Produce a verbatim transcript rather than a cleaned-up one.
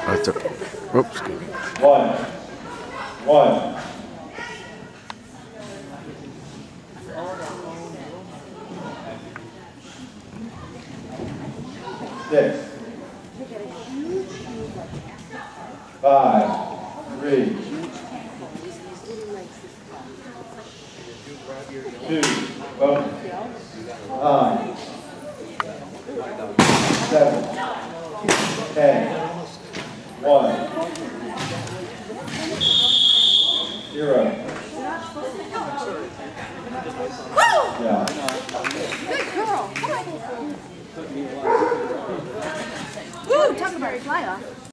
That's okay. Oops. One. One. Six. Five. Three. Two. Bonus. Nine. Seven. Ten. One. Zero. Yeah. Good girl. Woo! Talk about a fly off.